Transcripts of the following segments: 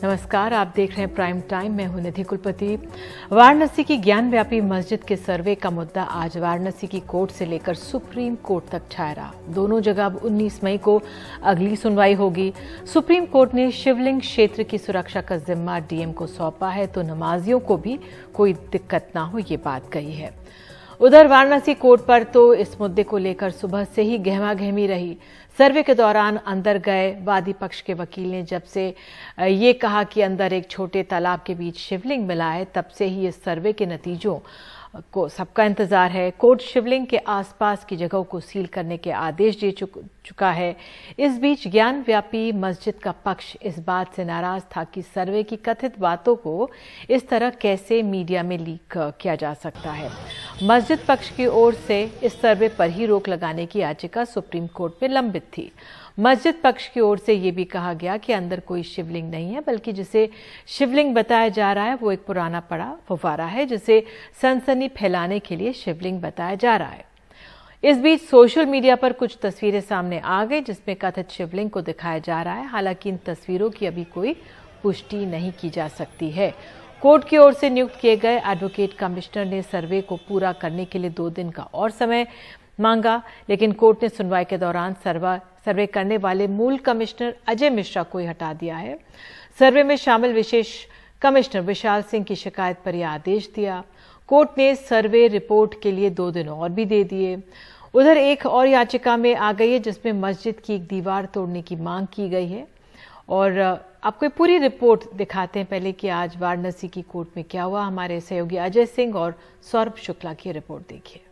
नमस्कार, आप देख रहे हैं प्राइम टाइम। मैं हूं निधि कुलपति। वाराणसी की ज्ञानव्यापी मस्जिद के सर्वे का मुद्दा आज वाराणसी की कोर्ट से लेकर सुप्रीम कोर्ट तक छाया रहा। दोनों जगह अब 19 मई को अगली सुनवाई होगी। सुप्रीम कोर्ट ने शिवलिंग क्षेत्र की सुरक्षा का जिम्मा डीएम को सौंपा है, तो नमाजियों को भी कोई दिक्कत ना हो, ये बात कही है। उधर वाराणसी कोर्ट पर तो इस मुद्दे को लेकर सुबह से ही गहमागहमी रही। सर्वे के दौरान अंदर गए वादी पक्ष के वकील ने जब से ये कहा कि अंदर एक छोटे तालाब के बीच शिवलिंग मिला है, तब से ही इस सर्वे के नतीजों को सबका इंतजार है। कोर्ट शिवलिंग के आसपास की जगहों को सील करने के आदेश दे चुका है। इस बीच ज्ञानव्यापी मस्जिद का पक्ष इस बात से नाराज था कि सर्वे की कथित बातों को इस तरह कैसे मीडिया में लीक किया जा सकता है। मस्जिद पक्ष की ओर से इस सर्वे पर ही रोक लगाने की याचिका सुप्रीम कोर्ट में लंबित थी। मस्जिद पक्ष की ओर से ये भी कहा गया कि अंदर कोई शिवलिंग नहीं है, बल्कि जिसे शिवलिंग बताया जा रहा है वो एक पुराना पड़ा फव्वारा है, जिसे सनसनी फैलाने के लिए शिवलिंग बताया जा रहा है। इस बीच सोशल मीडिया पर कुछ तस्वीरें सामने आ गई जिसमें कथित शिवलिंग को दिखाया जा रहा है। हालांकि इन तस्वीरों की अभी कोई पुष्टि नहीं की जा सकती है। कोर्ट की ओर से नियुक्त किए गए एडवोकेट कमिश्नर ने सर्वे को पूरा करने के लिए 2 दिन का और समय मांगा, लेकिन कोर्ट ने सुनवाई के दौरान सर्वे करने वाले मूल कमिश्नर अजय मिश्रा को ही हटा दिया है। सर्वे में शामिल विशेष कमिश्नर विशाल सिंह की शिकायत पर यह आदेश दिया। कोर्ट ने सर्वे रिपोर्ट के लिए 2 दिन और भी दे दिए। उधर एक और याचिका में आ गई है जिसमें मस्जिद की एक दीवार तोड़ने की मांग की गई है। और आपको पूरी रिपोर्ट दिखाते हैं पहले कि आज वाराणसी की कोर्ट में क्या हुआ। हमारे सहयोगी अजय सिंह और सौरभ शुक्ला की रिपोर्ट देखिए।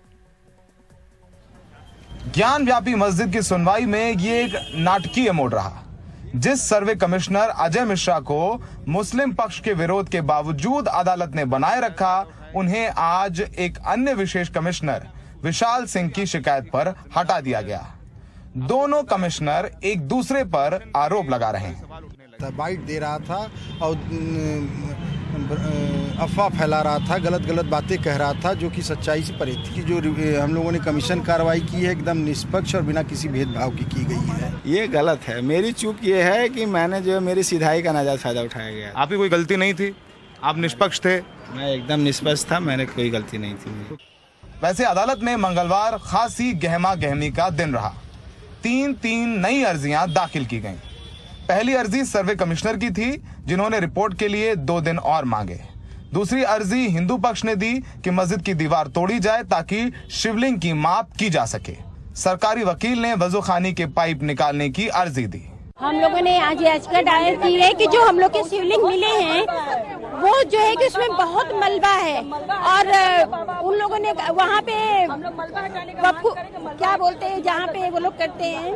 ज्ञानव्यापी मस्जिद की सुनवाई में ये एक नाटकीय मोड़ रहा। जिस सर्वे कमिश्नर अजय मिश्रा को मुस्लिम पक्ष के विरोध के बावजूद अदालत ने बनाए रखा, उन्हें आज एक अन्य विशेष कमिश्नर विशाल सिंह की शिकायत पर हटा दिया गया। दोनों कमिश्नर एक दूसरे पर आरोप लगा रहे हैं। बाइट दे रहा था और अफवाह फैला रहा था, गलत बातें कह रहा था, जो कि सच्चाई से परे थी। जो हम लोगों ने कमीशन कार्रवाई की है एकदम निष्पक्ष और बिना किसी भेदभाव की गई है। ये गलत है। मेरी चूक ये है कि मैंने जो मेरी सिधाई का नाजायज फायदा उठाया गया। आपकी कोई गलती नहीं थी, आप निष्पक्ष थे। मैं एकदम निष्पक्ष था, मैंने कोई गलती नहीं थी। वैसे अदालत में मंगलवार खासी गहमा-गहमी का दिन रहा। 3 नई अर्जियां दाखिल की गईं। पहली अर्जी सर्वे कमिश्नर की थी, जिन्होंने रिपोर्ट के लिए 2 दिन और मांगे। दूसरी अर्जी हिंदू पक्ष ने दी कि मस्जिद की दीवार तोड़ी जाए ताकि शिवलिंग की माप की जा सके। सरकारी वकील ने वजूखानी के पाइप निकालने की अर्जी दी। हम लोगों ने आज याचिका दायर की है कि जो हम लोग के शिवलिंग मिले हैं वो जो है कि उसमें बहुत मलबा है, और उन लोगों ने वहाँ पे क्या बोलते हैं जहाँ पे वो लोग करते हैं,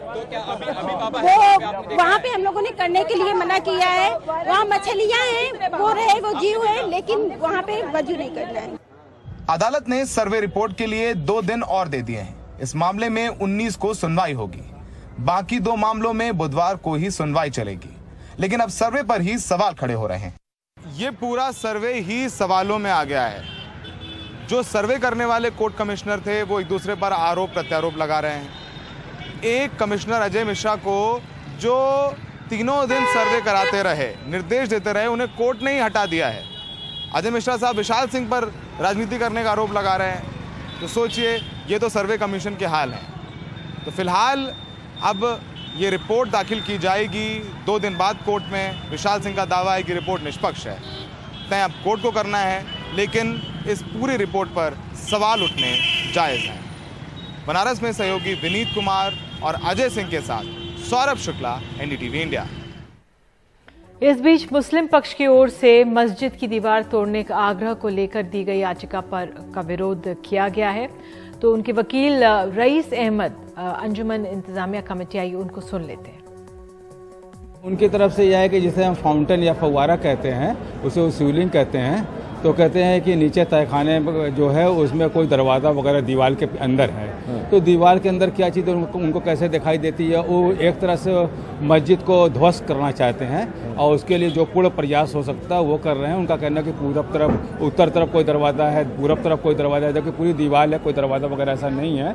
वो वहाँ पे हम लोगों ने करने के लिए मना किया है। वहाँ मछलियाँ हैं, वो रहे वो जीव है, लेकिन वहाँ पे वजू नहीं करना है। अदालत ने सर्वे रिपोर्ट के लिए 2 दिन और दे दिए हैं। इस मामले में 19 को सुनवाई होगी। बाकी 2 मामलों में बुधवार को ही सुनवाई चलेगी। लेकिन अब सर्वे पर ही सवाल खड़े हो रहे हैं। ये पूरा सर्वे ही सवालों में आ गया है। जो सर्वे करने वाले कोर्ट कमिश्नर थे वो एक दूसरे पर आरोप प्रत्यारोप लगा रहे हैं। एक कमिश्नर अजय मिश्रा को जो 3 दिन सर्वे कराते रहे, निर्देश देते रहे, उन्हें कोर्ट ने ही हटा दिया है। अजय मिश्रा साहब विशाल सिंह पर राजनीति करने का आरोप लगा रहे हैं। तो सोचिए, ये तो सर्वे कमीशन के हाल हैं। तो फिलहाल अब ये रिपोर्ट दाखिल की जाएगी 2 दिन बाद कोर्ट में। विशाल सिंह का दावा है कि रिपोर्ट निष्पक्ष है। तय अब कोर्ट को करना है, लेकिन इस पूरी रिपोर्ट पर सवाल उठने जायज़ हैं। बनारस में सहयोगी विनीत कुमार और अजय सिंह के साथ सौरभ शुक्ला, एनडीटीवी इंडिया। इस बीच मुस्लिम पक्ष की ओर से मस्जिद की दीवार तोड़ने का आग्रह को लेकर दी गई याचिका का विरोध किया गया है। तो उनके वकील रईस अहमद अंजुमन इंतजामिया कमेटी आई, उनको सुन लेते हैं। उनकी तरफ से यह है कि जिसे हम फाउंटेन या फव्वारा कहते हैं, उसे वो शिवलिंग कहते हैं। तो कहते हैं कि नीचे तहखाने जो है उसमें कोई दरवाज़ा वगैरह दीवार के अंदर है। तो दीवार के अंदर क्या चीज़ उनको कैसे दिखाई देती है। वो एक तरह से मस्जिद को ध्वस्त करना चाहते हैं और उसके लिए जो पूर्ण प्रयास हो सकता है वो कर रहे हैं। उनका कहना है कि पूरब तरफ, उत्तर तरफ कोई दरवाज़ा है, पूरब तरफ कोई दरवाज़ा है, जबकि पूरी दीवार है, कोई दरवाज़ा वगैरह ऐसा नहीं है।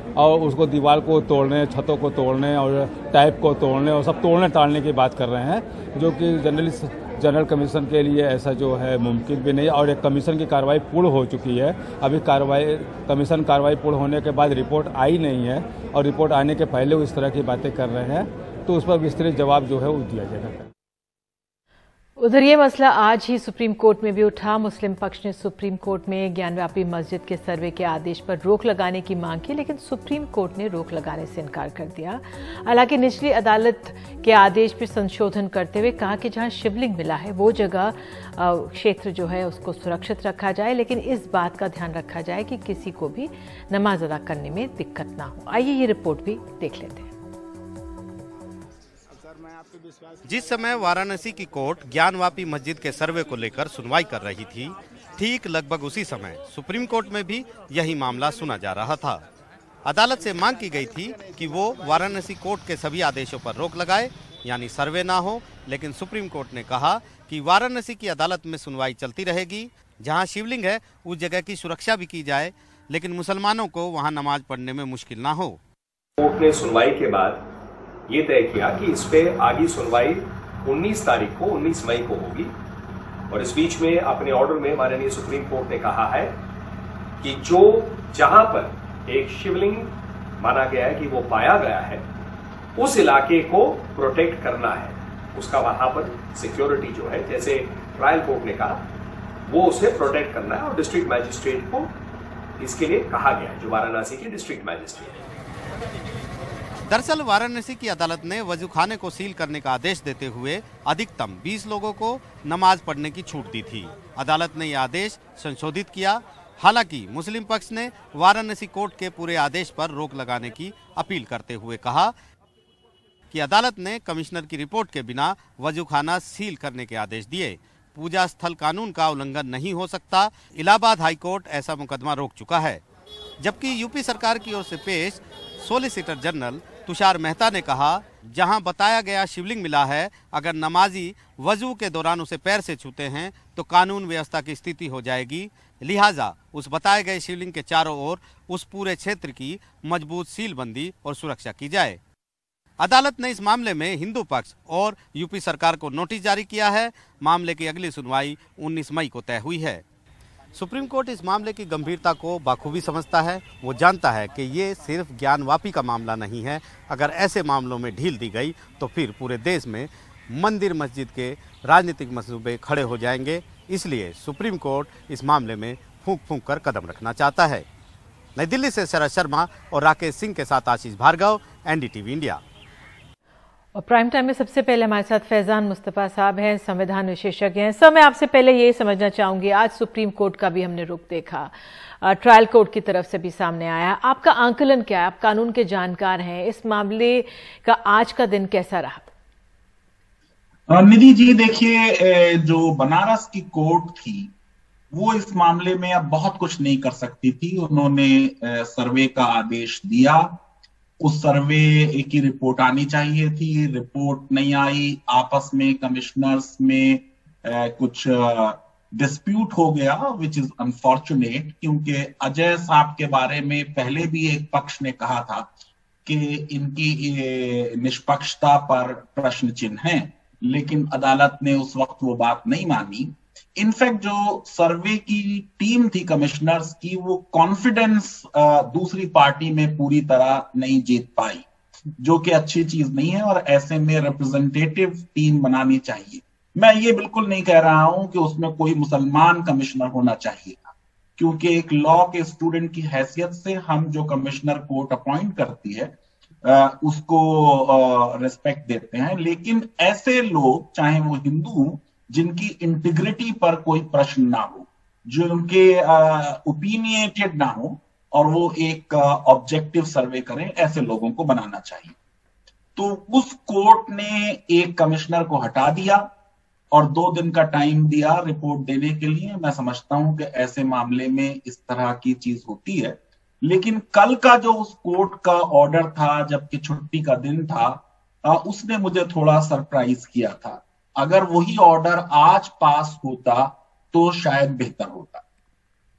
और उसको दीवार को तोड़ने, छतों को तोड़ने और टाइप को तोड़ने और सब तोड़ने टालने की बात कर रहे हैं, जो कि जनरल कमीशन के लिए ऐसा जो है मुमकिन भी नहीं है। और एक कमीशन की कार्रवाई पूर्ण हो चुकी है, अभी कमीशन कार्रवाई पूर्ण होने के बाद रिपोर्ट आई नहीं है और रिपोर्ट आने के पहले वो इस तरह की बातें कर रहे हैं, तो उस पर विस्तृत जवाब जो है वो दिया जाएगा। उधर ये मसला आज ही सुप्रीम कोर्ट में भी उठा। मुस्लिम पक्ष ने सुप्रीम कोर्ट में ज्ञानव्यापी मस्जिद के सर्वे के आदेश पर रोक लगाने की मांग की, लेकिन सुप्रीम कोर्ट ने रोक लगाने से इनकार कर दिया। हालांकि निचली अदालत के आदेश पर संशोधन करते हुए कहा कि जहां शिवलिंग मिला है वो जगह क्षेत्र जो है उसको सुरक्षित रखा जाए, लेकिन इस बात का ध्यान रखा जाए कि किसी को भी नमाज अदा करने में दिक्कत ना हो। आइए ये रिपोर्ट भी देख लेते हैं। जिस समय वाराणसी की कोर्ट ज्ञानवापी मस्जिद के सर्वे को लेकर सुनवाई कर रही थी, ठीक लगभग उसी समय सुप्रीम कोर्ट में भी यही मामला सुना जा रहा था। अदालत से मांग की गई थी कि वो वाराणसी कोर्ट के सभी आदेशों पर रोक लगाए, यानी सर्वे ना हो, लेकिन सुप्रीम कोर्ट ने कहा कि वाराणसी की अदालत में सुनवाई चलती रहेगी। जहां शिवलिंग है उस जगह की सुरक्षा भी की जाए, लेकिन मुसलमानों को वहां नमाज पढ़ने में मुश्किल ना हो। कोर्ट ने सुनवाई के बाद ये तय किया कि इस पे आगे सुनवाई 19 तारीख को 19 मई को होगी। और इस बीच में अपने ऑर्डर में माननीय सुप्रीम कोर्ट ने कहा है कि जो जहां पर एक शिवलिंग माना गया है कि वो पाया गया है, उस इलाके को प्रोटेक्ट करना है, उसका वहां पर सिक्योरिटी जो है, जैसे ट्रायल कोर्ट ने कहा, वो उसे प्रोटेक्ट करना है। और डिस्ट्रिक्ट मैजिस्ट्रेट को इसके लिए कहा गया है, जो वाराणसी के डिस्ट्रिक्ट मैजिस्ट्रेट है। दरअसल वाराणसी की अदालत ने वजूखाने को सील करने का आदेश देते हुए अधिकतम 20 लोगों को नमाज पढ़ने की छूट दी थी। अदालत ने यह आदेश संशोधित किया। हालांकि मुस्लिम पक्ष ने वाराणसी कोर्ट के पूरे आदेश पर रोक लगाने की अपील करते हुए कहा कि अदालत ने कमिश्नर की रिपोर्ट के बिना वजूखाना सील करने के आदेश दिए। पूजा स्थल कानून का उल्लंघन नहीं हो सकता। इलाहाबाद हाईकोर्ट ऐसा मुकदमा रोक चुका है। जबकि यूपी सरकार की ओर से पेश सोलिसिटर जनरल तुषार मेहता ने कहा, जहां बताया गया शिवलिंग मिला है, अगर नमाजी वजू के दौरान उसे पैर से छूते हैं तो कानून व्यवस्था की स्थिति हो जाएगी। लिहाजा उस बताए गए शिवलिंग के चारों ओर उस पूरे क्षेत्र की मजबूत सीलबंदी और सुरक्षा की जाए। अदालत ने इस मामले में हिंदू पक्ष और यूपी सरकार को नोटिस जारी किया है। मामले की अगली सुनवाई 19 मई को तय हुई है। सुप्रीम कोर्ट इस मामले की गंभीरता को बाखूबी समझता है। वो जानता है कि ये सिर्फ ज्ञानवापी का मामला नहीं है। अगर ऐसे मामलों में ढील दी गई तो फिर पूरे देश में मंदिर मस्जिद के राजनीतिक मंसूबे खड़े हो जाएंगे। इसलिए सुप्रीम कोर्ट इस मामले में फूंक फूंक कर कदम रखना चाहता है। नई दिल्ली से शरद शर्मा और राकेश सिंह के साथ आशीष भार्गव, एनडीटीवी इंडिया। और प्राइम टाइम में सबसे पहले हमारे साथ फैजान मुस्तफा साहब हैं, संविधान विशेषज्ञ हैं। सर, मैं आपसे पहले ये समझना चाहूंगी, आज सुप्रीम कोर्ट का भी हमने रुख देखा, ट्रायल कोर्ट की तरफ से भी सामने आया। आपका आंकलन क्या है? आप कानून के जानकार हैं, इस मामले का आज का दिन कैसा रहा? निधि जी, देखिए, जो बनारस की कोर्ट थी वो इस मामले में अब बहुत कुछ नहीं कर सकती थी। उन्होंने सर्वे का आदेश दिया, उस सर्वे की रिपोर्ट आनी चाहिए थी, रिपोर्ट नहीं आई। आपस में कमिश्नर्स में कुछ डिस्प्यूट हो गया, विच इज अनफॉर्चुनेट, क्योंकि अजय साहब के बारे में पहले भी एक पक्ष ने कहा था कि इनकी निष्पक्षता पर प्रश्न चिन्ह है, लेकिन अदालत ने उस वक्त वो बात नहीं मानी। इनफैक्ट जो सर्वे की टीम थी कमिश्नर्स की, वो कॉन्फिडेंस दूसरी पार्टी में पूरी तरह नहीं जीत पाई, जो कि अच्छी चीज नहीं है। और ऐसे में रिप्रेजेंटेटिव टीम बनानी चाहिए। मैं ये बिल्कुल नहीं कह रहा हूं कि उसमें कोई मुसलमान कमिश्नर होना चाहिए, क्योंकि एक लॉ के स्टूडेंट की हैसियत से हम जो कमिश्नर कोर्ट अपॉइंट करती है उसको रिस्पेक्ट देते हैं। लेकिन ऐसे लोग, चाहे वो हिंदू हो, जिनकी इंटीग्रिटी पर कोई प्रश्न ना हो, जो उनके ओपिनियटेड ना हो और वो एक ऑब्जेक्टिव सर्वे करें, ऐसे लोगों को बनाना चाहिए। तो उस कोर्ट ने एक कमिश्नर को हटा दिया और 2 दिन का टाइम दिया रिपोर्ट देने के लिए। मैं समझता हूं कि ऐसे मामले में इस तरह की चीज होती है। लेकिन कल का जो उस कोर्ट का ऑर्डर था, जबकि छुट्टी का दिन था, उसने मुझे थोड़ा सरप्राइज किया था। अगर वही ऑर्डर आज पास होता तो शायद बेहतर होता।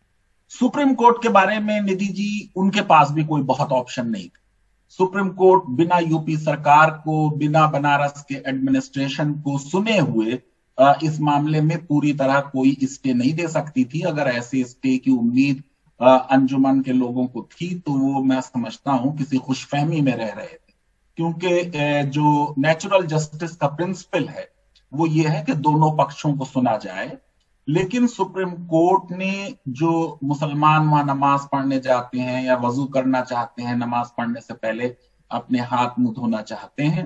सुप्रीम कोर्ट के बारे में निधि जी, उनके पास भी कोई बहुत ऑप्शन नहीं था। सुप्रीम कोर्ट बिना यूपी सरकार को, बिना बनारस के एडमिनिस्ट्रेशन को सुने हुए इस मामले में पूरी तरह कोई स्टे नहीं दे सकती थी। अगर ऐसे स्टे की उम्मीद अंजुमन के लोगों को थी तो वो मैं समझता हूं किसी खुशफहमी में रह रहे थे, क्योंकि जो नेचुरल जस्टिस का प्रिंसिपल है वो ये है कि दोनों पक्षों को सुना जाए। लेकिन सुप्रीम कोर्ट ने जो मुसलमान वहां नमाज पढ़ने जाते हैं या वजू करना चाहते हैं, नमाज पढ़ने से पहले अपने हाथ मुंह धोना चाहते हैं,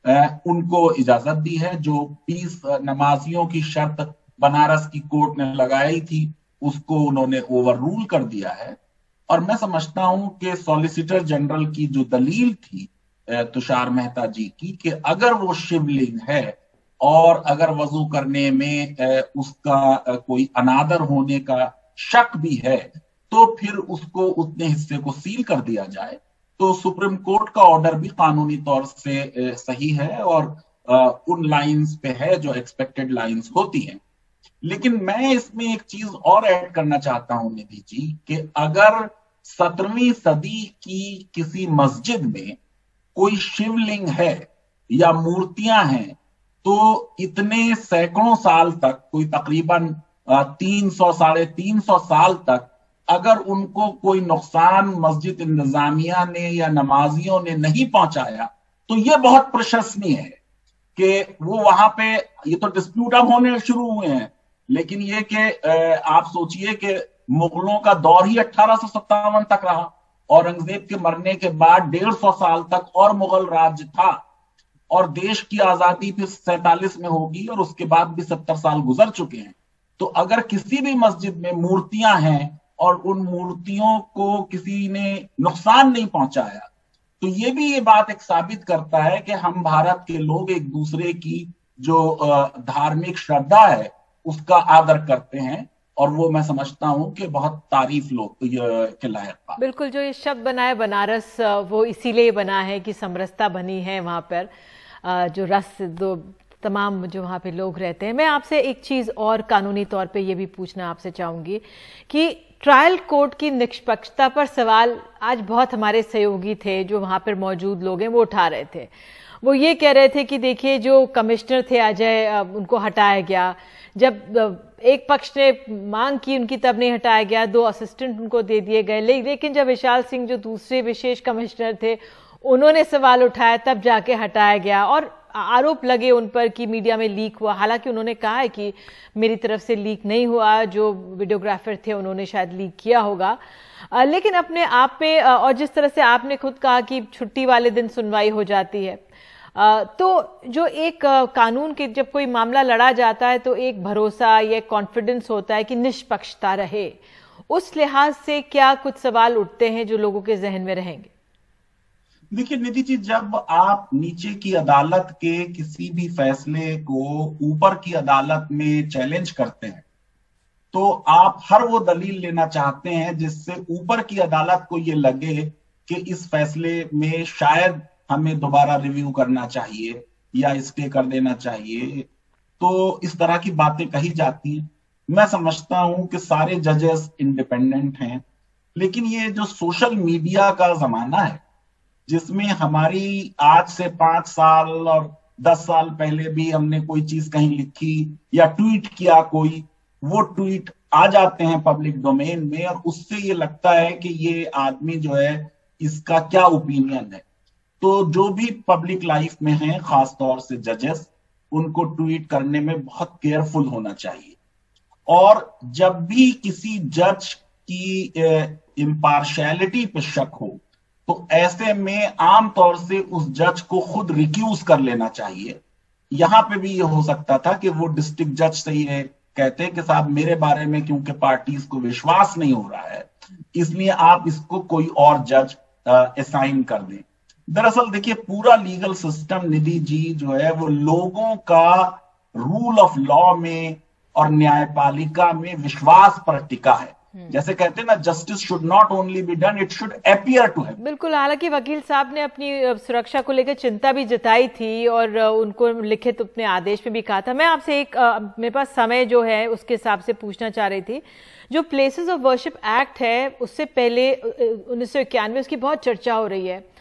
उनको इजाजत दी है। जो 20 नमाजियों की शर्त बनारस की कोर्ट ने लगाई थी उसको उन्होंने ओवर रूल कर दिया है। और मैं समझता हूं कि सॉलिसिटर जनरल की जो दलील थी तुषार मेहता जी की, कि अगर वो शिवलिंग है और अगर वजू करने में उसका कोई अनादर होने का शक भी है तो फिर उसको उतने हिस्से को सील कर दिया जाए, तो सुप्रीम कोर्ट का ऑर्डर भी कानूनी तौर से सही है और उन लाइंस पे है जो एक्सपेक्टेड लाइंस होती हैं। लेकिन मैं इसमें एक चीज और ऐड करना चाहता हूं निधि जी, कि अगर 17वीं सदी की किसी मस्जिद में कोई शिवलिंग है या मूर्तियां हैं तो इतने सैकड़ों साल तक, कोई तकरीबन 300 साढ़े 300 साल तक अगर उनको कोई नुकसान मस्जिद इंतजामिया ने या नमाजियों ने नहीं पहुंचाया तो ये बहुत प्रशंसनीय है कि वो वहां पे, ये तो डिस्प्यूट अब होने शुरू हुए हैं, लेकिन ये कि आप सोचिए कि मुगलों का दौर ही 1857 तक रहा, औरंगजेब के मरने के बाद 150 साल तक और मुगल राज्य था और देश की आजादी फिर 47 में होगी और उसके बाद भी 70 साल गुजर चुके हैं। तो अगर किसी भी मस्जिद में मूर्तियां हैं और उन मूर्तियों को किसी ने नुकसान नहीं पहुंचाया तो ये भी ये बात एक साबित करता है कि हम भारत के लोग एक दूसरे की जो धार्मिक श्रद्धा है उसका आदर करते हैं, और वो मैं समझता हूं कि बहुत तारीफ लोग के लायक था। बिल्कुल, जो ये शब्द बना है बनारस, वो इसीलिए बना है कि समरसता बनी है वहां पर, जो रस दो तमाम जो वहाँ पे लोग रहते हैं। मैं आपसे एक चीज़ और कानूनी तौर पे ये भी पूछना आपसे चाहूँगी कि ट्रायल कोर्ट की निष्पक्षता पर सवाल आज बहुत हमारे सहयोगी थे जो वहाँ पर मौजूद लोग हैं वो उठा रहे थे। वो ये कह रहे थे कि देखिए जो कमिश्नर थे अजय, उनको हटाया गया, जब एक पक्ष ने मांग की उनकी तब नहीं हटाया गया, 2 असिस्टेंट उनको दे दिए गए, लेकिन जब विशाल सिंह जो दूसरे विशेष कमिश्नर थे उन्होंने सवाल उठाया तब जाके हटाया गया और आरोप लगे उन पर कि मीडिया में लीक हुआ। हालांकि उन्होंने कहा है कि मेरी तरफ से लीक नहीं हुआ, जो वीडियोग्राफर थे उन्होंने शायद लीक किया होगा, लेकिन अपने आप में, और जिस तरह से आपने खुद कहा कि छुट्टी वाले दिन सुनवाई हो जाती है, तो जो एक कानून के जब कोई मामला लड़ा जाता है तो एक भरोसा या कॉन्फिडेंस होता है कि निष्पक्षता रहे, उस लिहाज से क्या कुछ सवाल उठते हैं जो लोगों के जहन में रहेंगे? देखिए निधि जी, जब आप नीचे की अदालत के किसी भी फैसले को ऊपर की अदालत में चैलेंज करते हैं तो आप हर वो दलील लेना चाहते हैं जिससे ऊपर की अदालत को ये लगे कि इस फैसले में शायद हमें दोबारा रिव्यू करना चाहिए या स्टे कर देना चाहिए। तो इस तरह की बातें कही जाती हैं। मैं समझता हूं कि सारे जजेस इंडिपेंडेंट हैं, लेकिन ये जो सोशल मीडिया का जमाना है जिसमें हमारी आज से 5 साल और 10 साल पहले भी हमने कोई चीज कहीं लिखी या ट्वीट किया, कोई वो ट्वीट आ जाते हैं पब्लिक डोमेन में और उससे ये लगता है कि ये आदमी जो है इसका क्या ओपिनियन है। तो जो भी पब्लिक लाइफ में है, खासतौर से जजेस, उनको ट्वीट करने में बहुत केयरफुल होना चाहिए। और जब भी किसी जज की इम्पार्शियलिटी पे शक हो तो ऐसे में आमतौर से उस जज को खुद रिक्यूज कर लेना चाहिए। यहां पे भी ये हो सकता था कि वो डिस्ट्रिक्ट जज से ये कहते कि साहब मेरे बारे में क्योंकि पार्टीज को विश्वास नहीं हो रहा है इसलिए आप इसको कोई और जज असाइन कर दें। दरअसल देखिए पूरा लीगल सिस्टम निधि जी जो है वो लोगों का रूल ऑफ लॉ में और न्यायपालिका में विश्वास पर टिका है। जैसे कहते हैं ना, justice should not only be done, it should appear to have. बिल्कुल, हालांकि वकील साहब ने अपनी सुरक्षा को लेकर चिंता भी जताई थी और उनको लिखित अपने आदेश में भी कहा था। मैं आपसे एक मेरे पास समय जो है उसके हिसाब से पूछना चाह रही थी, जो प्लेसेस ऑफ वर्शिप एक्ट है उससे पहले 1991 उसकी बहुत चर्चा हो रही है।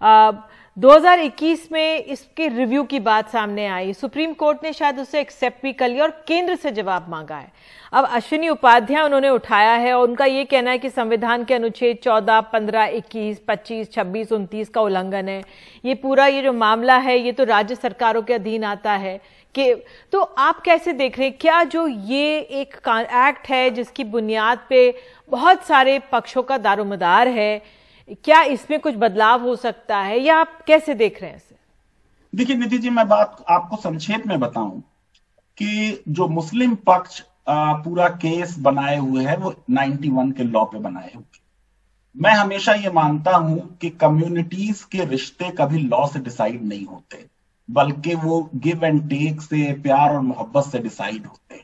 2021 में इसके रिव्यू की बात सामने आई, सुप्रीम कोर्ट ने शायद उसे एक्सेप्ट भी कर लिया और केंद्र से जवाब मांगा है। अब अश्विनी उपाध्याय उन्होंने उठाया है और उनका ये कहना है कि संविधान के अनुच्छेद 14, 15, 21, 25, 26, 29 का उल्लंघन है। ये पूरा ये जो मामला है ये तो राज्य सरकारों के अधीन आता है कि, तो आप कैसे देख रहे हैं, क्या जो ये एक एक्ट है जिसकी बुनियाद पे बहुत सारे पक्षों का दारोमदार है, क्या इसमें कुछ बदलाव हो सकता है या आप कैसे देख रहे हैं इसे? देखिए निधि जी, मैं बात आपको संक्षेप में बताऊं कि जो मुस्लिम पक्ष पूरा केस बनाए हुए है वो 91 के लॉ पे बनाए हुए। मैं हमेशा ये मानता हूं कि कम्युनिटीज के रिश्ते कभी लॉ से डिसाइड नहीं होते, बल्कि वो गिव एंड टेक से, प्यार और मोहब्बत से डिसाइड होते।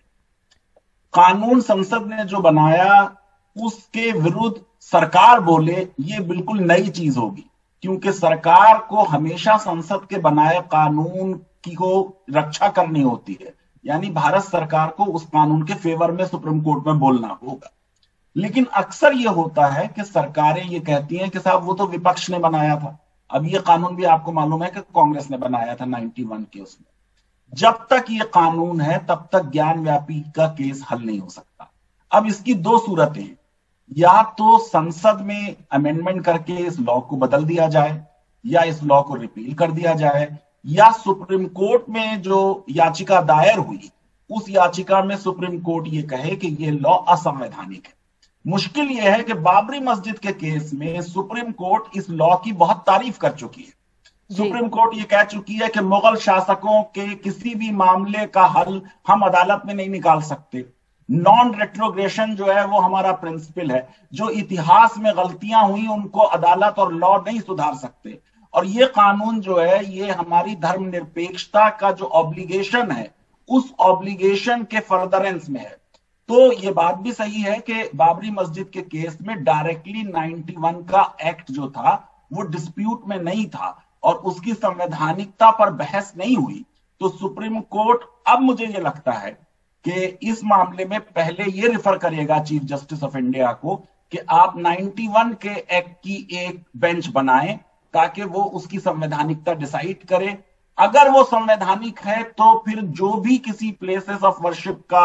कानून संसद ने जो बनाया उसके विरुद्ध सरकार बोले, ये बिल्कुल नई चीज होगी, क्योंकि सरकार को हमेशा संसद के बनाए कानून की को रक्षा करनी होती है, यानी भारत सरकार को उस कानून के फेवर में सुप्रीम कोर्ट में बोलना होगा। लेकिन अक्सर ये होता है कि सरकारें ये कहती हैं कि साहब वो तो विपक्ष ने बनाया था। अब ये कानून भी आपको मालूम है कि कांग्रेस ने बनाया था 91 के उसमें। जब तक ये कानून है तब तक ज्ञान व्यापी का केस हल नहीं हो सकता। अब इसकी दो सूरतें हैं, या तो संसद में अमेंडमेंट करके इस लॉ को बदल दिया जाए या इस लॉ को रिपील कर दिया जाए, या सुप्रीम कोर्ट में जो याचिका दायर हुई उस याचिका में सुप्रीम कोर्ट ये कहे कि ये लॉ असंवैधानिक है। मुश्किल यह है कि बाबरी मस्जिद के केस में सुप्रीम कोर्ट इस लॉ की बहुत तारीफ कर चुकी है। सुप्रीम कोर्ट ये कह चुकी है कि मुगल शासकों के किसी भी मामले का हल हम अदालत में नहीं निकाल सकते। नॉन रेट्रोग्रेशन जो है वो हमारा प्रिंसिपल है, जो इतिहास में गलतियां हुई उनको अदालत और लॉ नहीं सुधार सकते। और ये कानून जो है ये हमारी धर्मनिरपेक्षता का जो ऑब्लिगेशन है उस ऑब्लिगेशन के फर्दरेंस में है। तो ये बात भी सही है कि बाबरी मस्जिद के केस में डायरेक्टली 91 का एक्ट जो था वो डिस्प्यूट में नहीं था और उसकी संवैधानिकता पर बहस नहीं हुई। तो सुप्रीम कोर्ट अब मुझे ये लगता है कि इस मामले में पहले ये रेफर करेगा चीफ जस्टिस ऑफ इंडिया को कि आप 91 के एक्ट की एक बेंच बनाएं ताकि वो उसकी संवैधानिकता डिसाइड करे। अगर वो संवैधानिक है तो फिर जो भी किसी प्लेसेस ऑफ वर्शिप का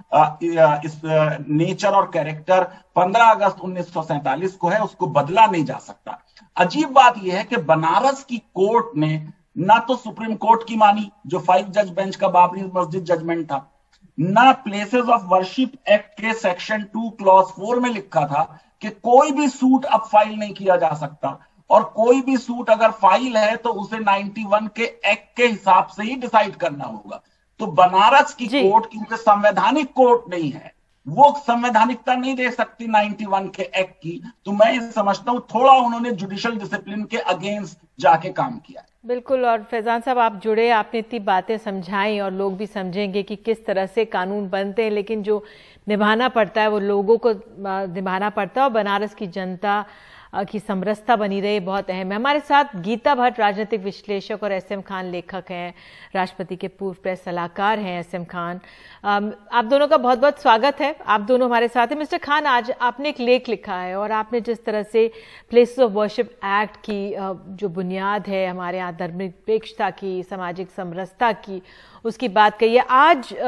इस नेचर और कैरेक्टर 15 अगस्त 1947 को है उसको बदला नहीं जा सकता। अजीब बात यह है कि बनारस की कोर्ट ने ना तो सुप्रीम कोर्ट की मानी जो 5 जज बेंच का बाबरी मस्जिद जजमेंट था, ना प्लेसेस ऑफ वर्शिप एक्ट के सेक्शन 2 क्लॉज 4 में लिखा था कि कोई भी सूट अब फाइल नहीं किया जा सकता और कोई भी सूट अगर फाइल है तो उसे 91 के एक्ट के हिसाब से ही डिसाइड करना होगा। तो बनारस की कोर्ट क्योंकि संवैधानिक कोर्ट नहीं है वो संवैधानिकता नहीं दे सकती 91 के एक्ट की। तो मैं ये समझता हूं थोड़ा उन्होंने जुडिशियल डिसिप्लिन के अगेंस्ट जाके काम किया है। बिल्कुल, और फैजान साहब आप जुड़े, आपने इतनी बातें समझाई और लोग भी समझेंगे कि किस तरह से कानून बनते हैं, लेकिन जो निभाना पड़ता है वो लोगों को निभाना पड़ता है और बनारस की जनता की समरसता बनी रहे बहुत अहम है। हमारे साथ गीता भट्ट राजनीतिक विश्लेषक और एसएम खान लेखक हैं, राष्ट्रपति के पूर्व प्रेस सलाहकार हैं एसएम खान। आप दोनों का बहुत बहुत स्वागत है, आप दोनों हमारे साथ हैं। मिस्टर खान, आज आपने एक लेख लिखा है और आपने जिस तरह से प्लेसेस ऑफ वर्शिप एक्ट की जो बुनियाद है हमारे यहाँ धर्मनिरपेक्षता की, सामाजिक समरसता की, उसकी बात कही है।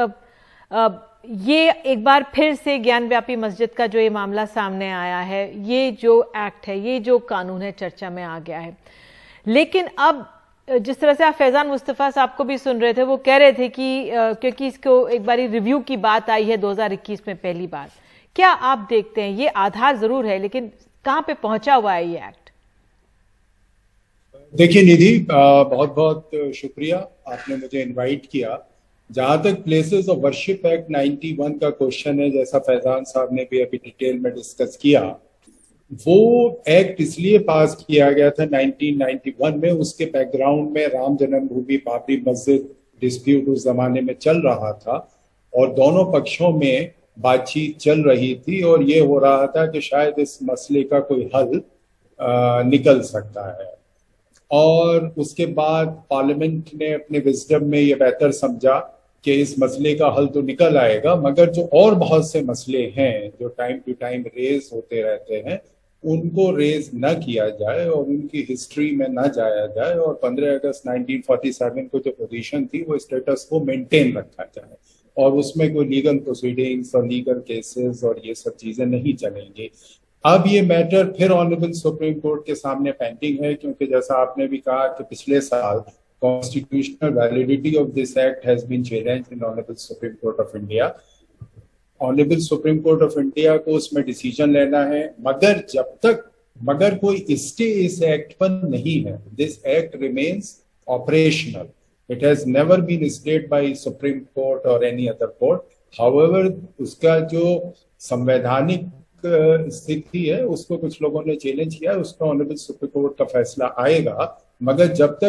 आज ये एक बार फिर से ज्ञानव्यापी मस्जिद का जो ये मामला सामने आया है, ये जो एक्ट है, ये जो कानून है चर्चा में आ गया है। लेकिन अब जिस तरह से आप फैजान मुस्तफा साहब को भी सुन रहे थे, वो कह रहे थे कि क्योंकि इसको एक बारी रिव्यू की बात आई है 2021 में पहली बार, क्या आप देखते हैं ये आधार जरूर है लेकिन कहां पे पहुंचा हुआ है ये एक्ट? देखिए निधि, बहुत बहुत शुक्रिया आपने मुझे इनवाइट किया। जहां तक प्लेसेस ऑफ वर्शिप एक्ट 91 का क्वेश्चन है, जैसा फैजान साहब ने भी अभी डिटेल में डिस्कस किया, वो एक्ट इसलिए पास किया गया था 1991 में। उसके बैकग्राउंड में राम जन्मभूमि बाबरी मस्जिद डिस्प्यूट उस जमाने में चल रहा था और दोनों पक्षों में बातचीत चल रही थी और ये हो रहा था कि शायद इस मसले का कोई हल निकल सकता है। और उसके बाद पार्लियामेंट ने अपने विजडम में ये बेहतर समझा कि इस मसले का हल तो निकल आएगा, मगर जो और बहुत से मसले हैं जो टाइम टू टाइम रेज होते रहते हैं उनको रेज न किया जाए और उनकी हिस्ट्री में न जाया जाए और 15 अगस्त 1947 को जो पोजीशन थी वो स्टेटस को मेंटेन रखा जाए और उसमें कोई लीगल प्रोसीडिंग्स और लीगल केसेस और ये सब चीजें नहीं चलेंगी। अब ये मैटर फिर ऑनरेबल सुप्रीम कोर्ट के सामने पेंडिंग है, क्योंकि जैसा आपने भी कहा कि पिछले साल constitutional validity of this act has been challenged in honourable Supreme Court of India. Honourable Supreme Court of India को उसमें डिसीजन लेना है, मगर कोई स्टे इस एक्ट पर नहीं है। This act remains operational. It has never been stayed by Supreme Court और एनी अदर कोर्ट। हाउएवर उसका जो संवैधानिक स्थिति है उसको कुछ लोगों ने चैलेंज किया है, उसका ऑनरेबल सुप्रीम कोर्ट का फैसला आएगा, मगर जब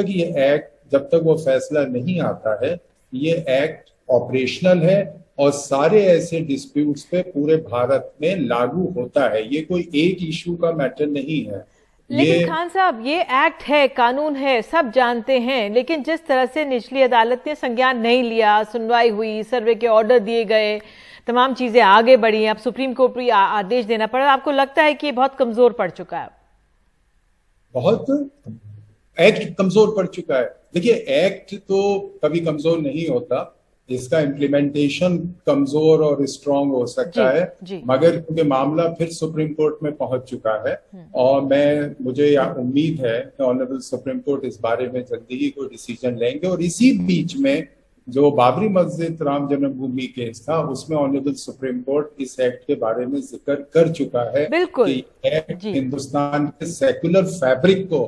तक वो फैसला नहीं आता है ये एक्ट ऑपरेशनल है और सारे ऐसे डिस्प्यूट्स पे पूरे भारत में लागू होता है। ये कोई एक इशू का मैटर नहीं है। लेकिन खान साहब, ये एक्ट है, कानून है, सब जानते हैं, लेकिन जिस तरह से निचली अदालत ने संज्ञान नहीं लिया, सुनवाई हुई, सर्वे के ऑर्डर दिए गए, तमाम चीजें आगे बढ़ी, अब सुप्रीम कोर्ट को आदेश देना पड़ा, आपको लगता है कि ये बहुत कमजोर पड़ चुका है? बहुत एक्ट कमजोर पड़ चुका है। देखिए, एक्ट तो कभी कमजोर नहीं होता, इसका इम्प्लीमेंटेशन कमजोर और स्ट्रांग हो सकता है, मगर क्योंकि मामला फिर सुप्रीम कोर्ट में पहुंच चुका है और मुझे उम्मीद है कि ऑनरेबल सुप्रीम कोर्ट इस बारे में जल्दी ही कोई डिसीजन लेंगे। और इसी बीच में जो बाबरी मस्जिद राम जन्मभूमि केस था उसमें ऑनरेबल सुप्रीम कोर्ट इस एक्ट के बारे में जिक्र कर चुका है कि एक्ट हिंदुस्तान के सेक्युलर फैब्रिक को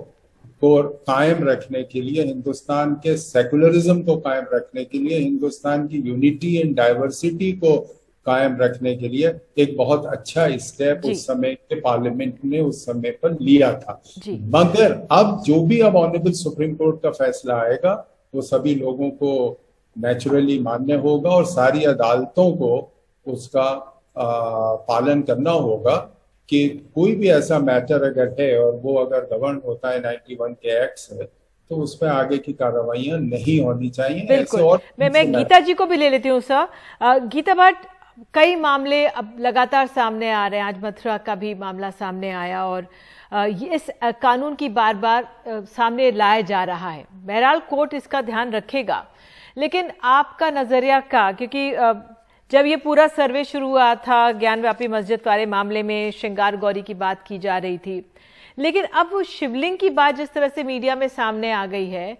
कायम रखने के लिए, हिंदुस्तान के सेकुलरिज्म को कायम रखने के लिए, हिंदुस्तान की यूनिटी एंड डाइवर्सिटी को कायम रखने के लिए एक बहुत अच्छा स्टेप उस समय के पार्लियामेंट ने उस समय पर लिया था। मगर अब जो भी ऑनरेबल सुप्रीम कोर्ट का फैसला आएगा वो सभी लोगों को नेचुरली मान्य होगा और सारी अदालतों को उसका पालन करना होगा कि कोई भी ऐसा मैटर अगर है और वो अगर गवर्न होता है 91 के एक्ट से तो उस पर आगे की कार्रवाइयां नहीं होनी चाहिए। ऐसे और मैं गीता जी को भी ले लेती हूँ सर। गीता भट्ट, कई मामले अब लगातार सामने आ रहे हैं, आज मथुरा का भी मामला सामने आया और इस कानून की बार बार सामने लाया जा रहा है। बहरहाल कोर्ट इसका ध्यान रखेगा, लेकिन आपका नजरिया का, क्योंकि जब ये पूरा सर्वे शुरू हुआ था ज्ञानव्यापी मस्जिद वाले मामले में श्रृंगार गौरी की बात की जा रही थी, लेकिन अब वो शिवलिंग की बात जिस तरह से मीडिया में सामने आ गई है,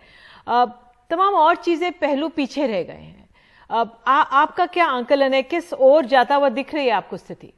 तमाम और चीजें पहलू पीछे रह गए हैं। आपका क्या आंकलन है, किस ओर जाता हुआ दिख रही है आपको स्थिति?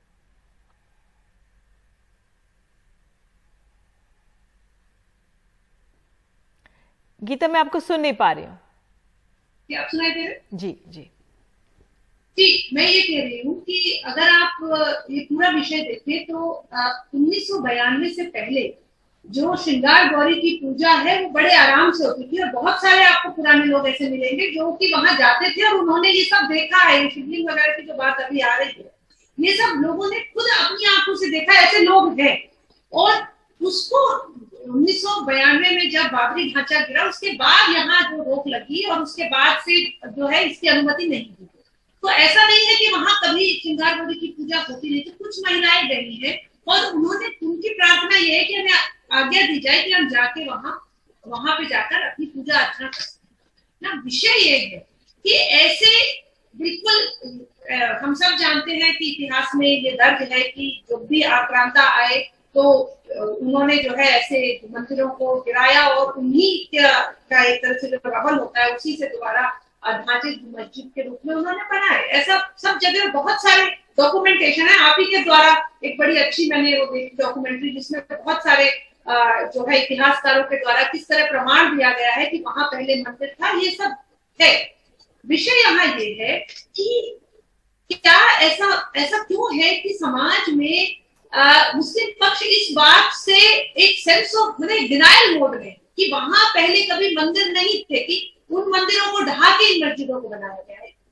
गीता, मैं आपको सुन नहीं पा रही हूँ। आप सुनाई दे रहे? जी जी जी, मैं ये कह रही हूँ कि अगर आप ये पूरा विषय देखें तो 1992 से पहले जो श्रृंगार गौरी की पूजा है वो बड़े आराम से होती थी और बहुत सारे आपको पुराने लोग ऐसे मिलेंगे जो कि वहां जाते थे और उन्होंने ये सब देखा है। शिवलिंग वगैरह की जो बात अभी आ रही है, ये सब लोगों ने खुद अपनी आंखों से देखा, ऐसे लोग हैं। और उसको 1992 में जब बाबरी ढांचा गिरा उसके बाद यहाँ जो रोक लगी और उसके बाद से जो है इसकी अनुमति नहीं दी। तो ऐसा नहीं है कि वहां कभी श्रृंगार गौरी की पूजा होती नहीं थी, कुछ महिलाएं गई है और उन्होंने, उनकी प्रार्थना ये है कि हमें आज्ञा दी जाए कि हम जाके वहां पे जाकर अपनी पूजा अर्चना कर सकते हैं। विषय ये है कि ऐसे बिल्कुल हम सब जानते हैं कि इतिहास में ये दर्ज है कि जब भी आक्रांता आए तो उन्होंने जो है ऐसे मंदिरों को गिराया और उन्हीं का एक तरह से जो प्रबल होता है उसी से दोबारा ढांचे मस्जिद के रूप में उन्होंने बनाए। ऐसा सब जगह बहुत सारे डॉक्यूमेंटेशन है। आप ही के द्वारा एक बड़ी अच्छी मैंने वो देखी डॉक्यूमेंट्री जिसमें बहुत सारे जो है इतिहासकारों के द्वारा किस तरह प्रमाण दिया गया है कि वहां पहले मंदिर था। ये सब है। विषय यहाँ ये है कि क्या ऐसा क्यों है कि समाज में मुस्लिम पक्ष इस बात से एक सेंस ऑफ मतलब डिनायल मोड में कि वहां पहले कभी मंदिर नहीं थे, कि उन मंदिरों को ढहा के इन मस्जिदों को बनाया गया है।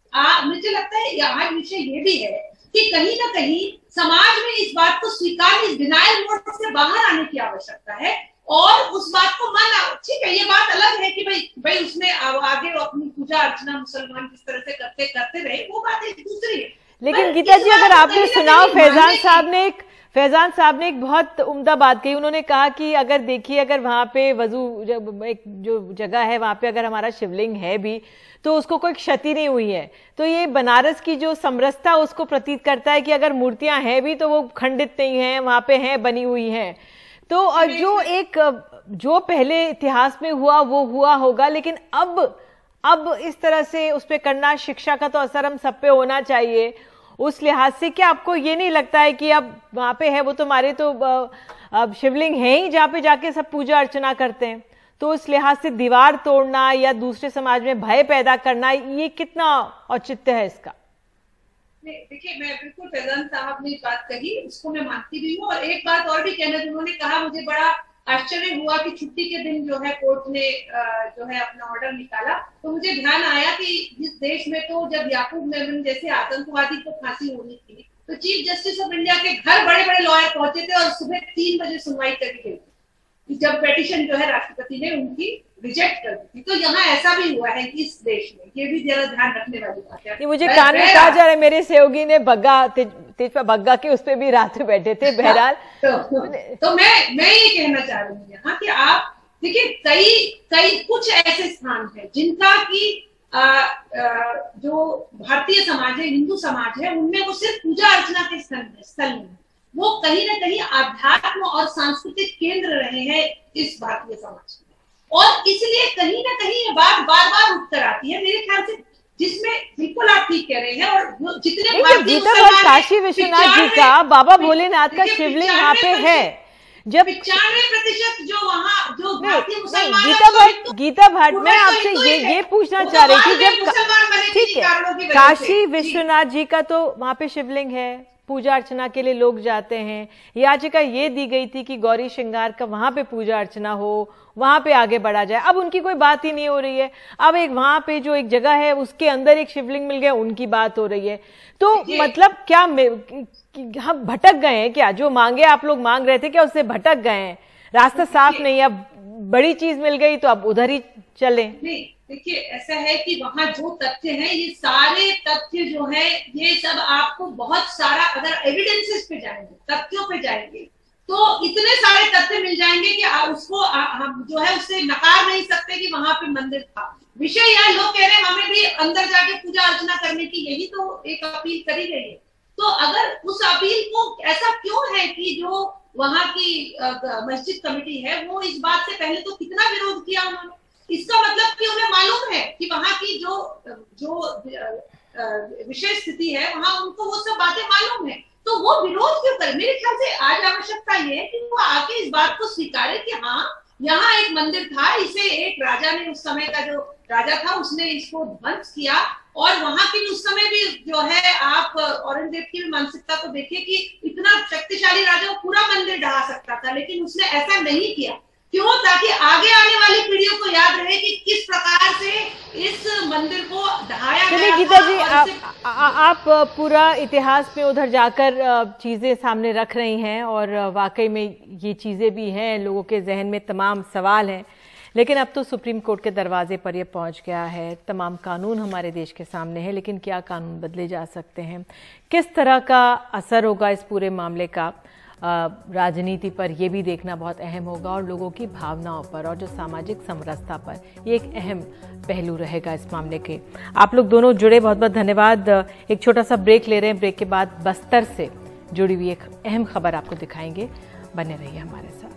मुझे लगता है आज विषय ये भी है कि कहीं ना कहीं समाज में इस बात को स्वीकार, इस डिनायल मोड से बाहर आने की आवश्यकता है और उस बात को माना। ठीक है, ये बात अलग है कि भाई उसमें आगे अपनी पूजा अर्चना मुसलमान किस तरह से करते रहे, वो बात एक दूसरी है। लेकिन गीता जी, अगर आपने सुना, फैजान साहब ने एक बहुत उम्दा बात कही। उन्होंने कहा कि अगर देखिए, अगर वहां पे वजू एक जो जगह है वहां पे अगर हमारा शिवलिंग है भी तो उसको कोई क्षति नहीं हुई है। तो ये बनारस की जो समरसता उसको प्रतीत करता है कि अगर मूर्तियां हैं भी तो वो खंडित नहीं है, वहां पे हैं, बनी हुई हैं। तो जो पहले इतिहास में हुआ वो हुआ होगा, लेकिन अब इस तरह से उस पर करना, शिक्षा का तो असर हम सब पे होना चाहिए। उस लिहाज से क्या आपको ये नहीं लगता है कि अब वहां पे है वो तो हमारे तो अब शिवलिंग है ही जहाँ पे जाके सब पूजा अर्चना करते हैं, तो उस लिहाज से दीवार तोड़ना या दूसरे समाज में भय पैदा करना, ये कितना औचित्य है इसका? देखिए, मैं बिल्कुल फैजान साहब ने बात कही, उसको मैं मानती भी हूँ। और एक बात और भी कहना, उन्होंने कहा, मुझे बड़ा आश्चर्य हुआ कि छुट्टी के दिन जो है कोर्ट ने जो है अपना ऑर्डर निकाला, तो मुझे ध्यान आया कि जिस देश में तो जब याकूब मेमन जैसे आतंकवादी को फांसी होनी थी तो चीफ जस्टिस ऑफ इंडिया के घर बड़े बड़े लॉयर पहुंचे थे और सुबह 3 बजे सुनवाई करी गई थी जब पेटिशन जो है राष्ट्रपति ने उनकी रिजेक्ट कर दी थी। तो यहाँ ऐसा भी हुआ है इस देश में, ये भी जरा ध्यान रखने वाली बात है। मुझे कान में कहा जा रहा है, मेरे सहयोगी ने तेजपा बग्गा के उस पे भी रात में बैठे थे। बहरहाल तो मैं ये कहना चाह रही हूँ यहाँ कि आप देखिए, कई कुछ ऐसे स्थान है जिनका की जो भारतीय समाज है, हिंदू समाज है, उनमें वो सिर्फ पूजा अर्चना के स्थल नहीं, वो कहीं ना कहीं आध्यात्म और सांस्कृतिक केंद्र रहे हैं इस भारतीय समाज में। और इसलिए कहीं ना कहीं ये बात बार बार उठ कर आती है मेरे ख्याल से, जिसमें बिल्कुल आप ठीक कह रहे हैं। और जितने काशी विश्वनाथ जी का, बाबा भोलेनाथ का शिवलिंग वहाँ पे है, जब 95% जो वहाँ जो भारतीय मुसलमान, गीता भट्ट, मैं आपसे ये पूछना चाह रही थी, जब ठीक है काशी विश्वनाथ जी का तो वहाँ पे शिवलिंग है, पूजा अर्चना के लिए लोग जाते हैं, याचिका ये दी गई थी कि गौरी श्रृंगार का वहां पे पूजा अर्चना हो, वहां पे आगे बढ़ा जाए। अब उनकी कोई बात ही नहीं हो रही है। अब एक वहां पे जो एक जगह है उसके अंदर एक शिवलिंग मिल गया, उनकी बात हो रही है। तो मतलब क्या हम भटक गए हैं क्या? जो मांगे आप लोग मांग रहे थे, क्या उससे भटक गए हैं? रास्ता साफ नहीं, अब बड़ी चीज मिल गई तो अब उधर ही चले। देखिए, ऐसा है कि वहाँ जो तथ्य हैं, ये सारे तथ्य जो है, ये सब आपको बहुत सारा, अगर एविडेंसेस पे जाएंगे, तथ्यों पे जाएंगे, तो इतने सारे तथ्य मिल जाएंगे कि उसको हम जो है उससे नकार नहीं सकते कि वहां पे मंदिर था। विषय यहाँ लोग कह रहे हैं हमें भी अंदर जाके पूजा अर्चना करने की, यही तो एक अपील करी गई है। तो अगर उस अपील को, ऐसा क्यों है कि जो वहाँ की मस्जिद कमेटी है वो इस बात से पहले तो कितना विरोध किया उन्होंने, इसका मतलब कि उन्हें मालूम है कि वहां की जो विशेष स्थिति है वहां उनको वो सब बातें मालूम है, तो वो विरोध क्यों करे? मेरे ख्याल से आज आवश्यकता ये है कि वो आके इस बात को स्वीकारे कि हाँ, यहाँ एक मंदिर था, इसे एक राजा ने, उस समय का जो राजा था उसने इसको ध्वंस किया। और वहां की उस समय भी जो है, आप औरंगजेब की भी मानसिकता को देखिए कि इतना शक्तिशाली राजा पूरा मंदिर ढहा सकता था, लेकिन उसने ऐसा नहीं किया। क्यों? ताकि आगे आने वाली पीढ़ियों को याद रहे कि किस प्रकार से इस मंदिर को ढाया गया। गीता जी, आप पूरा इतिहास में उधर जाकर चीजें सामने रख रही हैं और वाकई में ये चीजें भी हैं, लोगों के जहन में तमाम सवाल हैं, लेकिन अब तो सुप्रीम कोर्ट के दरवाजे पर ये पहुंच गया है। तमाम कानून हमारे देश के सामने है, लेकिन क्या कानून बदले जा सकते हैं? किस तरह का असर होगा इस पूरे मामले का राजनीति पर, यह भी देखना बहुत अहम होगा, और लोगों की भावनाओं पर और जो सामाजिक समरसता पर, ये एक अहम पहलू रहेगा इस मामले के। आप लोग दोनों जुड़े, बहुत बहुत धन्यवाद। एक छोटा सा ब्रेक ले रहे हैं, ब्रेक के बाद बस्तर से जुड़ी हुई एक अहम खबर आपको दिखाएंगे, बने रहिए हमारे साथ।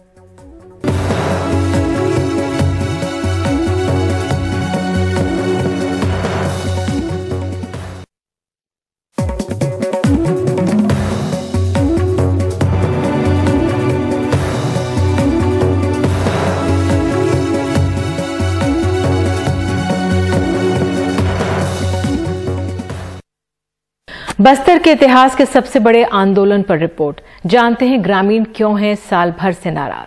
बस्तर के इतिहास के सबसे बड़े आंदोलन पर रिपोर्ट, जानते हैं ग्रामीण क्यों हैं साल भर से नाराज।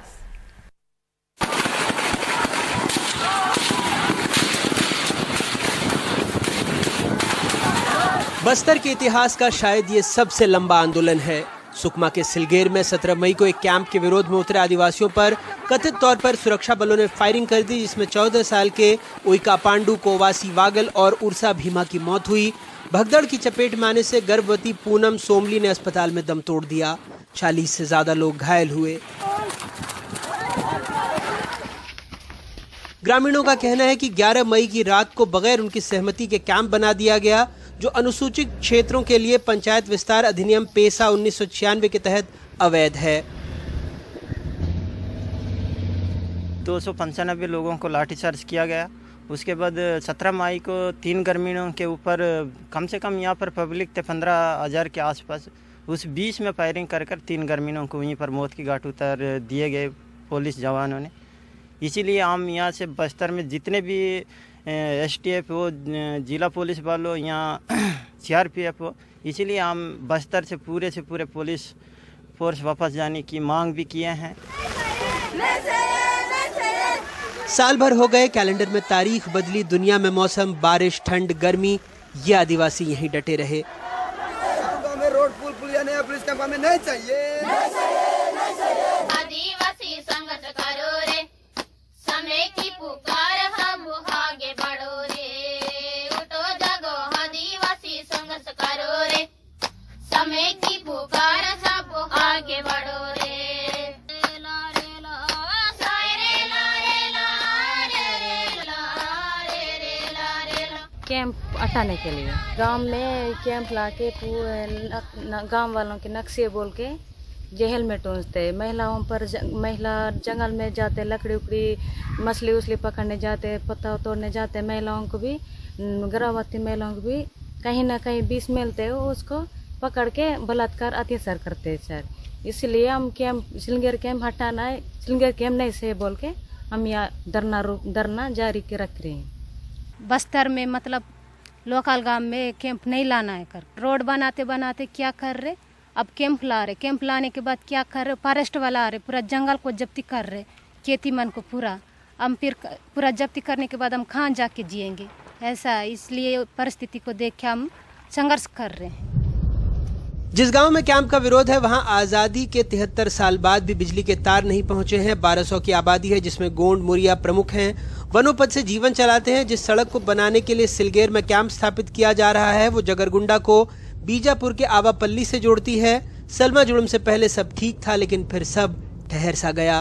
बस्तर के इतिहास का शायद ये सबसे लंबा आंदोलन है। सुकमा के सिलगेर में 17 मई को एक कैंप के विरोध में उतरे आदिवासियों पर कथित तौर पर सुरक्षा बलों ने फायरिंग कर दी, जिसमें 14 साल के उइका पांडु, कोवासी वागल और उर्सा भीमा की मौत हुई। भगदड़ की चपेट में आने से गर्भवती पूनम सोमली ने अस्पताल में दम तोड़ दिया। 40 से ज्यादा लोग घायल हुए। ग्रामीणों का कहना है कि 11 मई की रात को बगैर उनकी सहमति के कैंप बना दिया गया, जो अनुसूचित क्षेत्रों के लिए पंचायत विस्तार अधिनियम पेसा 1996 के तहत अवैध है। 295 लोगों को लाठीचार्ज किया गया। उसके बाद 17 मई को 3 ग्रामीणों के ऊपर कम से कम यहाँ पर पब्लिक थे 15,000 के आसपास। उस बीच में फायरिंग कर 3 ग्रामीणों को वहीं पर मौत की घाट उतार दिए गए पुलिस जवानों ने। इसीलिए हम यहाँ से बस्तर में जितने भी STF हो, जिला पुलिस वालों, यहाँ CRPF हो, इसीलिए हम बस्तर से पूरे पुलिस फोर्स वापस जाने की मांग भी किए हैं। साल भर हो गए, कैलेंडर में तारीख बदली, दुनिया में मौसम, बारिश, ठंड, गर्मी, ये आदिवासी यहीं डटे रहे। रोड पुलिया नया पुलिस कैंप हमें नहीं चाहिए। आदिवासी संघर्ष करो रे, समय की पुकार हम आगे बढ़ो रे। उठो जागो आदिवासी संघर्ष करो रे, समय की पुकार सब आगे बढ़ो रे। कैंप हटाने के लिए गांव में कैंप लाके गांव वालों के नक्शे बोल के जेल में टूंजते। महिलाओं पर महिला जंगल में जाते, लकड़ी उकड़ी मछली उछली पकड़ने जाते, पत्ता तोड़ने जाते। महिलाओं को भी, गर्भवती महिलाओं को भी कहीं ना कहीं बीच मिलते हो, उसको पकड़ के बलात्कार अत्याचार करते सर। इसलिए हम कैंप सिलगेर कैंप हटाना है, सिलगेर कैंप नहीं से बोल के हम यहाँ धरना जारी के रख रहे हैं। बस्तर में मतलब लोकल गांव में कैंप नहीं लाना है कर। रोड बनाते बनाते क्या कर रहे, अब कैंप ला रहे। कैंप लाने के बाद क्या कर रहे, फॉरेस्ट वाला आ रहे, पूरा जंगल को जब्ती कर रहे, खेती मन को पूरा। हम फिर पूरा जब्ती करने के बाद हम कहाँ जाके जिएंगे, ऐसा। इसलिए परिस्थिति को देख के हम संघर्ष कर रहे हैं। जिस गांव में कैंप का विरोध है, वहां आजादी के 73 साल बाद भी बिजली के तार नहीं पहुंचे हैं। 1200 की आबादी है, जिसमें गोंड मुरिया प्रमुख हैं। वनोपज से जीवन चलाते हैं। जिस सड़क को बनाने के लिए सिलगेर में कैंप स्थापित किया जा रहा है, वो जगरगुंडा को बीजापुर के आवापल्ली से जोड़ती है। सलमा जुड़म से पहले सब ठीक था, लेकिन फिर सब ठहर सा गया।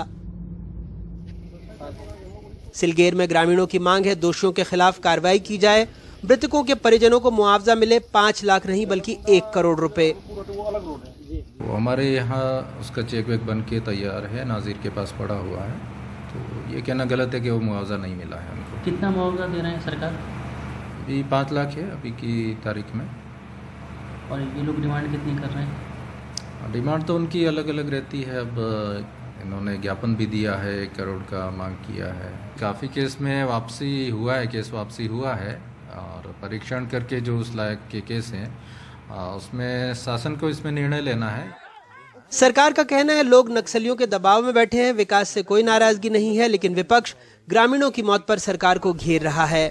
सिलगेर में ग्रामीणों की मांग है, दोषियों के खिलाफ कार्रवाई की जाए। मृतकों के परिजनों को मुआवजा मिले, 5 लाख नहीं बल्कि 1 करोड़ रुपए। हमारे यहाँ उसका चेक वेक बन के तैयार है, नाजिर के पास पड़ा हुआ है। तो ये कहना गलत है कि वो मुआवजा नहीं मिला है हमको। कितना मुआवजा दे रहे हैं सरकार? अभी 5 लाख है अभी की तारीख में। और ये लोग डिमांड कितनी कर रहे हैं? डिमांड तो उनकी अलग अलग रहती है। अब इन्होंने ज्ञापन भी दिया है, 1 करोड़ का मांग किया है। काफ़ी केस में वापसी हुआ है, केस वापसी हुआ है। और परीक्षण करके जो उस लायक के केस हैं, उसमें शासन को इसमें निर्णय लेना है। सरकार का कहना है लोग नक्सलियों के दबाव में बैठे हैं, विकास से कोई नाराजगी नहीं है, लेकिन विपक्ष ग्रामीणों की मौत पर सरकार को घेर रहा है।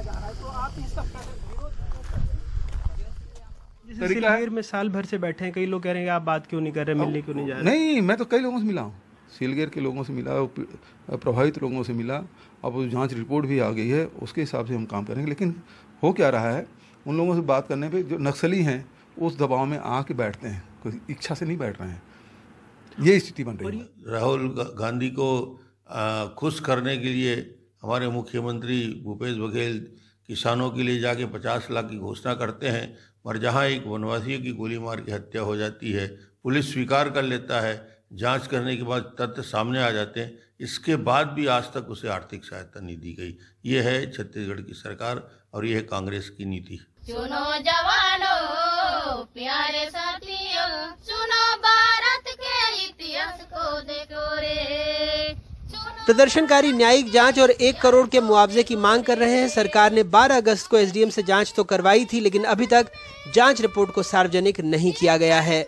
सिलगेर में साल भर से बैठे हैं, कई लोग कह रहे हैं आप बात क्यों नहीं कर रहे, मिलने क्यों नहीं जा रहे? नहीं, मैं तो कई लोगों से मिला हूँ, सिलगेर के लोगों से मिला, प्रभावित लोगों से मिला। अब जांच रिपोर्ट भी आ गई है, उसके हिसाब से हम काम करेंगे। लेकिन हो क्या रहा है, उन लोगों से बात करने पे जो नक्सली हैं उस दबाव में आके बैठते हैं, कोई इच्छा से नहीं बैठ रहे हैं। ये स्थिति बन रही है। राहुल गांधी को खुश करने के लिए हमारे मुख्यमंत्री भूपेश बघेल किसानों के लिए जाके 50 लाख की घोषणा करते हैं, और जहां एक वनवासी की गोली मार के हत्या हो जाती है, पुलिस स्वीकार कर लेता है, जांच करने के बाद तथ्य सामने आ जाते हैं, इसके बाद भी आज तक उसे आर्थिक सहायता नहीं दी गई। ये है छत्तीसगढ़ की सरकार और ये है कांग्रेस की नीति। सुनो जवानों, प्यारे साथियों, सुनो भारत के इतिहास को देखो रे। प्रदर्शनकारी न्यायिक जांच और 1 करोड़ के मुआवजे की मांग कर रहे हैं। सरकार ने 12 अगस्त को SDM से जांच तो करवाई थी, लेकिन अभी तक जांच रिपोर्ट को सार्वजनिक नहीं किया गया है।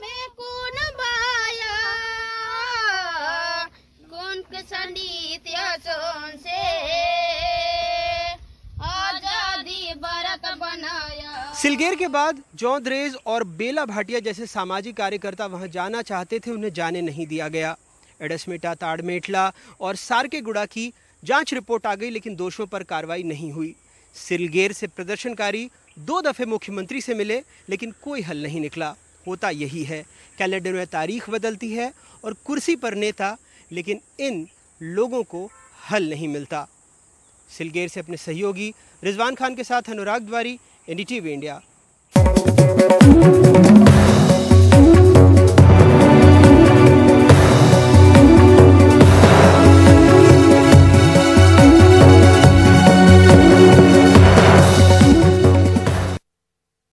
सिलगेर के बाद जौंदरेज और बेला भाटिया जैसे सामाजिक कार्यकर्ता वहां जाना चाहते थे, उन्हें जाने नहीं दिया गया। एडसमेटा, ताड़मेटला और सारकेगुड़ा की जांच रिपोर्ट आ गई, लेकिन दोषियों पर कार्रवाई नहीं हुई। सिलगेर से प्रदर्शनकारी 2 दफे मुख्यमंत्री से मिले, लेकिन कोई हल नहीं निकला। होता यही है, कैलेंडर में तारीख बदलती है और कुर्सी पर नेता, लेकिन इन लोगों को हल नहीं मिलता। सिलगेर से अपने सहयोगी रिजवान खान के साथ अनुराग द्वारी, एनडीटीवी इंडिया।